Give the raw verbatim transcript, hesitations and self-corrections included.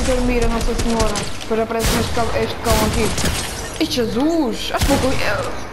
ter mira, Nossa Senhora. Depois aparece este cão, este cão aqui. Ai, Jesus! Acho que vou...